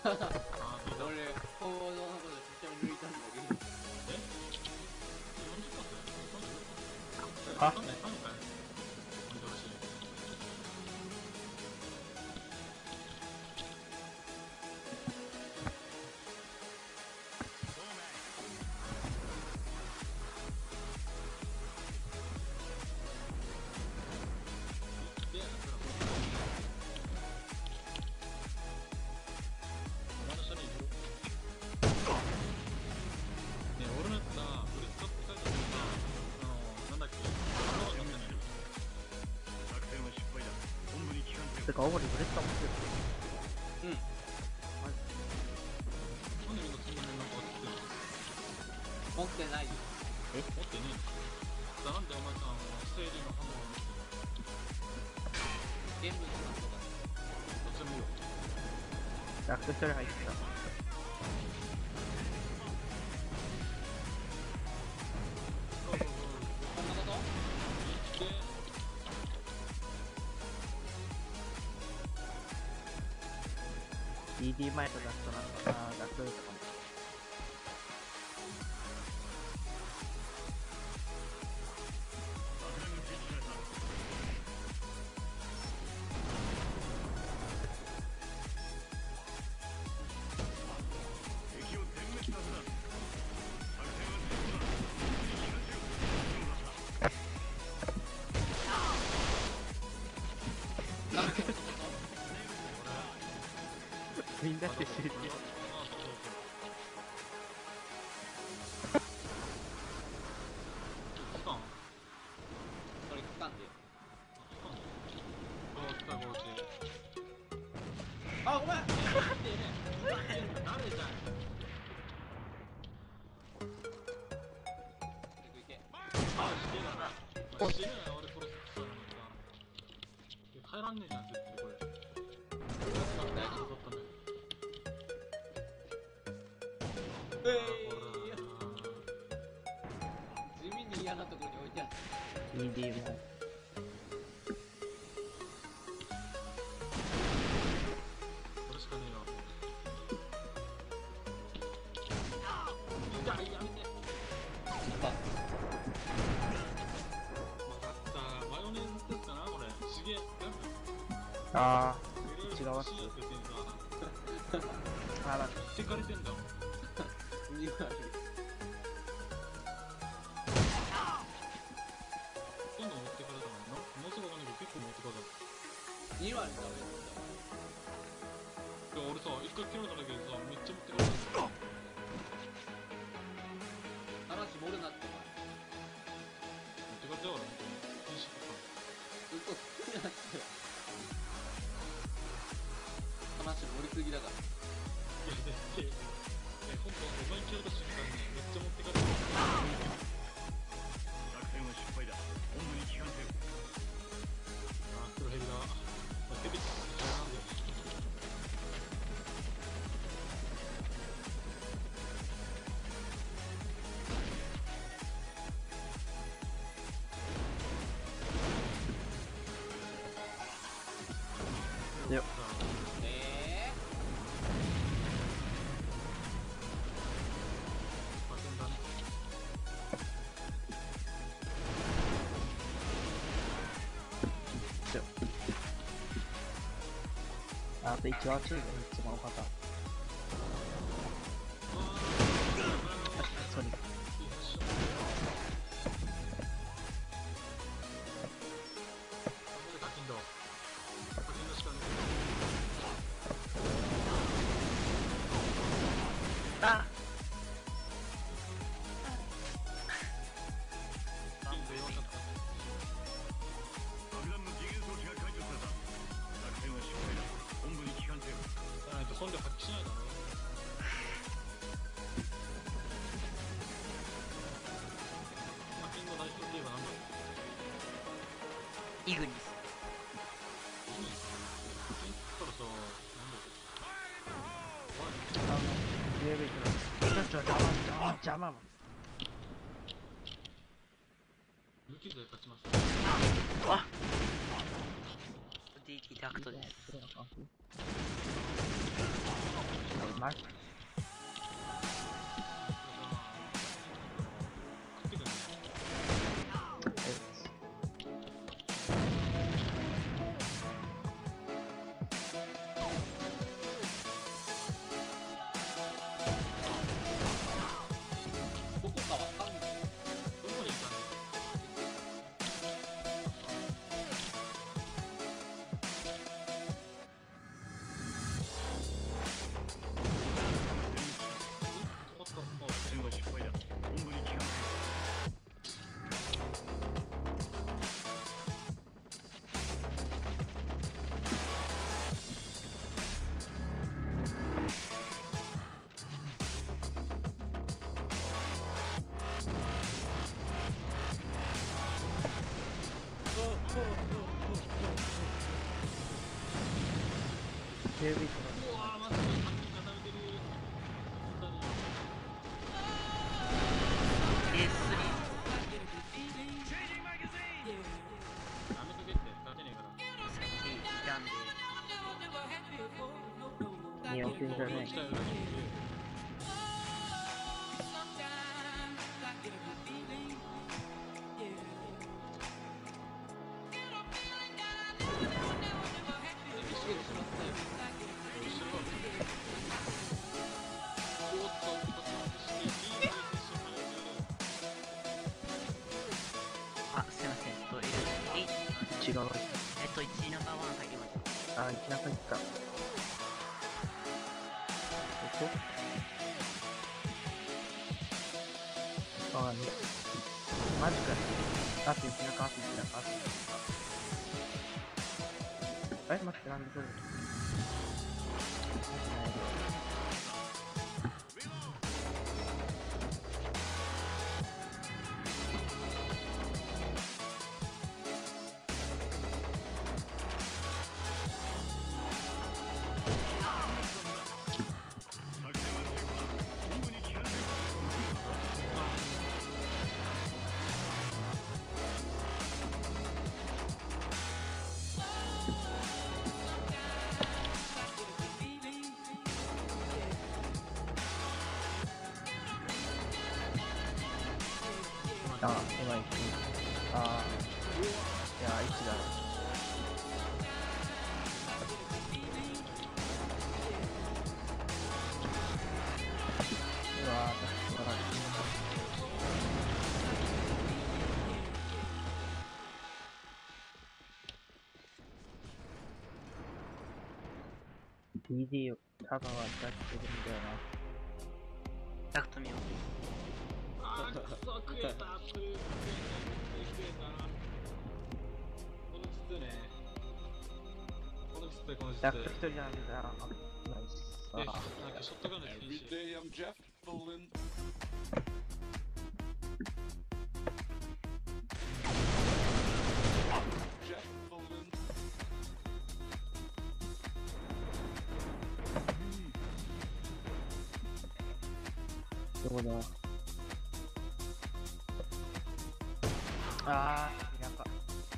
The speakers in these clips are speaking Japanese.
俺、行動のことちっちゃめ抜いたんだけど。 あてか、青森ブレッド持ってる。 うん。 なんでみんなそんなになんか当ててるの？ 持ってないよ。 持ってねえ。なんでお前さん、生理の刃物を持ってるの？ ゲームのなんとか。 どっちでもいいよ。 ラクト一人入ってきた。 こんなことで、 DD 前とラストなんか、ラストとかも。みんなして集中。 それ聞かんで。あ、ごめん。 誰じゃん。 いけ。 死ぬな、俺殺すって言ったのにさ。帰らんねえじゃん、絶対これ。大丈夫だったんだよ。 地味に嫌なところに置いてあった。 DD も。 これしかねえよ。いや、やめて。マヨネーズってかなこれ。すげえ。 あー、違うわ。あら、 ってかれてんだもん。 2割。 どんどん持ってかれたのにな。ものすごいわかんないけど結構持ってかれた。 2割だいや俺さ、一回切られただけでさ、めっちゃ持ってかれた。 話盛るなって持ってかれたよ俺、本当に。禁止かお前。嘘つくなって。話盛りすぎだから。 いや、だって、ほんと、お前切られた瞬間にめっちゃ持ってかれた。 作戦は失敗だ。本部に帰還せよ。 黒ヘビだ。ヘビって嫌いなんだよ。 よっ。 バテンだね。 あと1話中が一番多かった。ソニック。 課金だ。課金だしかねあ課金で4社とか。 爆弾の次元装置が解除された。作戦は失敗だ。本部に帰還せよ。 じゃないと本領発揮しないだろ。課金の代表といえば何だろう。 イグニス。 課金って言ったらさ、 デュエル行くの。ちょ、邪魔。 無傷で勝ちます。 あ DT タクトです。 ます。 食ってくるね。 どこかわかんない。 どこに行ったんだおっと、もう作戦は失敗だ。本部に帰還警備員うわー、マジで3人固めてる。本当に。やめとけって、勝てねえから。 に置きんじゃね来たよ、来たよ。 しげてしまったよ。 おっと、おっと、そして、いいね、決勝まで行く。 あ、すいません。 違う。 1ナンバーワン入りました。 あ、行きなさいった。あ、ね。マジかよ。あと1なか、あと1なか、あと1なか。待って、なんでこれ。あ、今行く。あー、いや、1だろ。うわー、助からない。DD をタガは出してるんだよな。 タクト見よう。 あー、くそ、食えた、食えた。このキツね。このキツ、このキツ。 ダクト1人なんだ。ナイス。 なんあかショットガンの禁 Every 止。 day I'm Jeff Bolin. Jeff Bolin. どこだ。あー、田舎。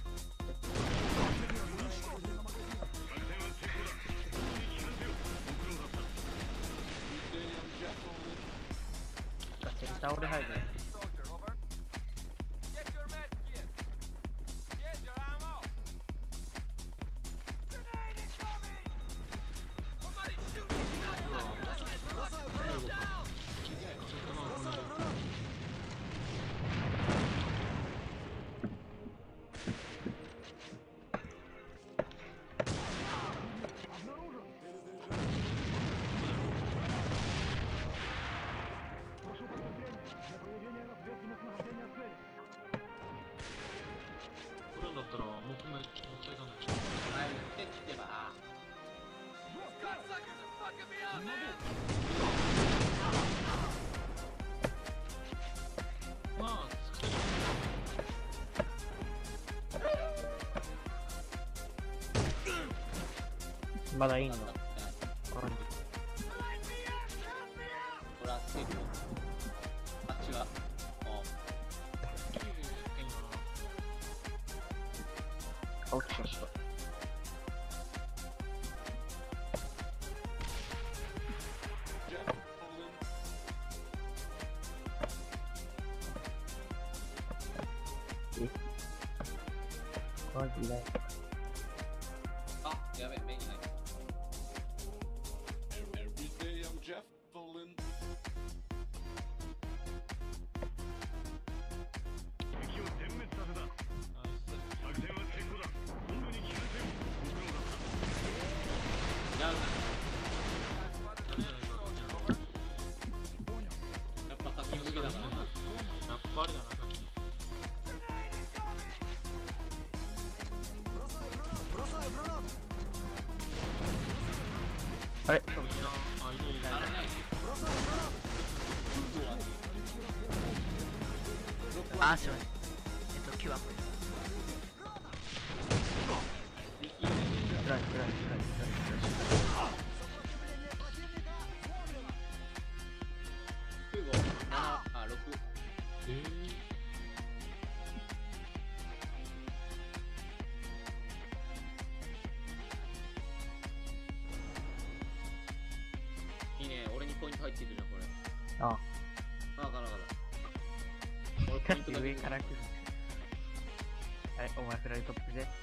センター俺入る。 これだったら、木目、もったいかない。 はい、持ってきてば。 まあ、作ってまだいいの。 トラステル。あ、違う。 落ちちゃった。 マジいない。 あ、やべ、目にない。 Every day I'm shuffling. 敵を全滅させた。作戦は成功だ。本部に聞かせよ。ご苦労だった。 やるややっぱ先向きだからな。 っぱりだな、さっき。 あれいらん、あ、いるいる。 あれない。 あ、すいません。9はこフライフライフライフライ空母7、あ、6。いいね、俺にポイント入ってるじゃん、これ。 ああ、ガラガラ。俺ポイントだけ上から来る。はい、お前フライトップで。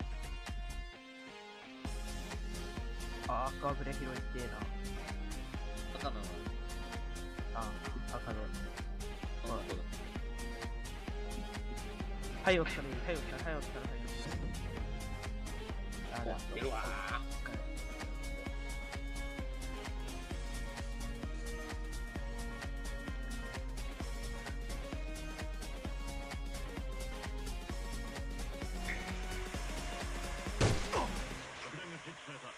あ、赤ブレ拾いってえな。 赤なの。 あ、赤の。 あ、そうだ。 はい、落ちたね。はい、落ちた、はい、落ちた、はい、落ちた。あ、だ。 出るわ爆弾が設置された。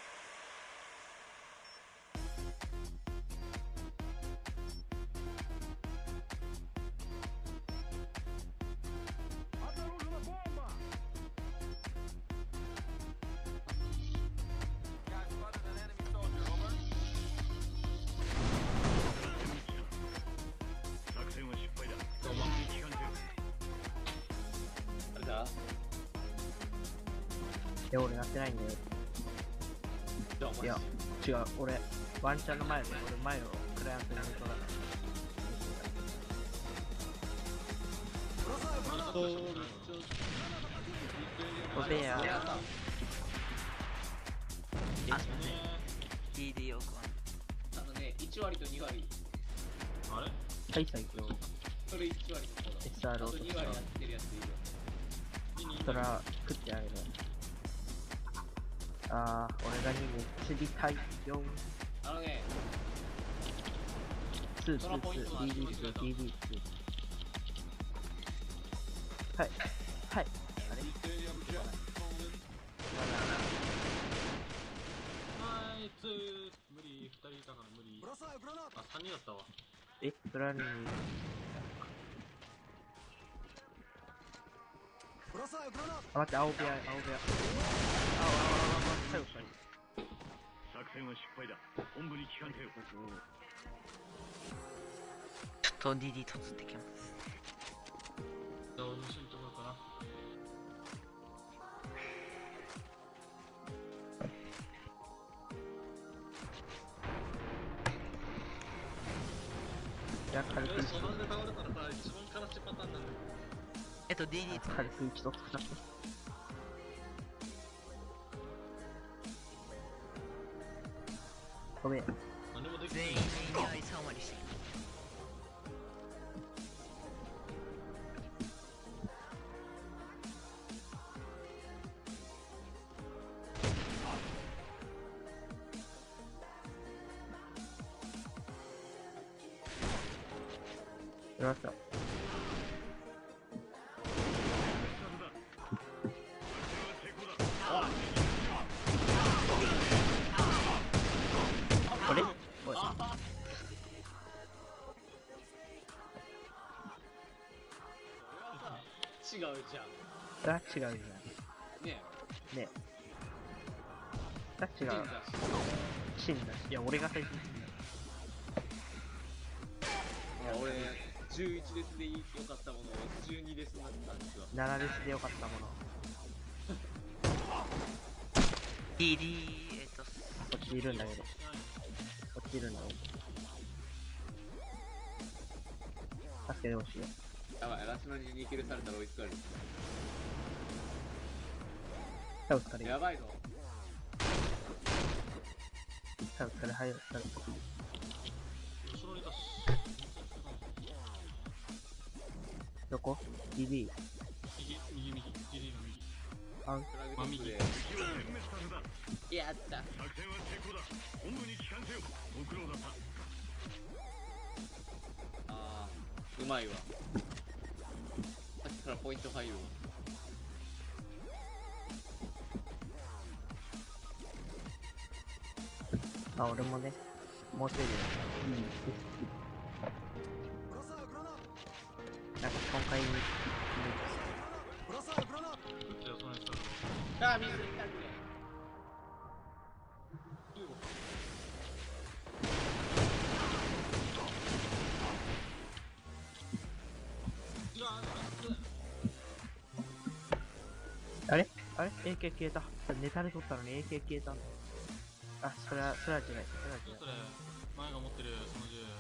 作戦は失敗だ。本部に聞かせよ。 あれだ。 いや、俺やってないんだよ。 じゃあ、お前。 いや、違う、俺、ワンチャンの前で、俺前をクライアントに見とらない。おべや。 いやさ、 あ、すいません。DD よくわあのね、1割と2割。 あれはい、最強。 それ1割の子だ。あ SR とを 2割やってるやついるよ。 そら、食ってあげる。あー、俺が2に釣りたいよ。 あのね、 2、 そのポイン 2、 トは 2、DD2、DD2。はい、はい。あれ Every day I'm shuffling. はい、無理、2人いたから無理。あ、3人だったわ。 え、それは2。あ、待って、青部屋、青部屋。はい、おしゃれ。 作戦は失敗だ。本部に聞かせよ。 ちょっと DD 突ってきます。 じゃあ、俺も一緒に行ってこようかな。 いや、軽くよし、同じで倒れたらさ、一番悲しいパターンなんだよ。 DD 突軽く一度使って。ごめん。 何もできない。 全員2割3割してる。 やりました。あれおい。 違うじゃん。 だ、違うじゃん。 ねねえ。だ、違え、 う。 陣だし。 死んだし。いや、俺が最初に死んだ。 いや、俺、11列で良かったものを12列になったんですよ。 7レスでよかったもの。 DD こっちいるんだけど。こっちいるんだけど。助けてほしいよ。 やばい、ラスナに2キルされたら追いつかれる。 はい、お疲れ。 やばいぞ。 はい、お疲れ。はい、お疲れ。 後ろにいたし。 どこ ?DD。 右、右、右、DD の右。 あ、 フラグまあ右トップで。 敵を全滅させた。 やった。 作戦は成功だ。本部に帰還せよ。ご苦労だった。 あー、うまいわ。さっきからポイント入るわ。 あ、俺もね、もうちょいで。なんか今回に、 撃ってよ、そのやつだろ。 あー、水いたくれ。 あれ ?AK 消えた。ネタで取ったのに AK 消えたんだ。あ、それは違い。それは違い。 それ、前が持ってる、その銃。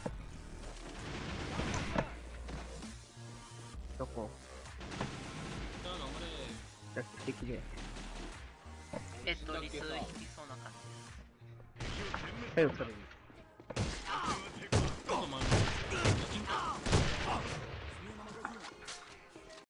どこじゃあ、頑張れ。 じゃあ、敵で。 リス引きそうな感じです。 はい、お疲れ。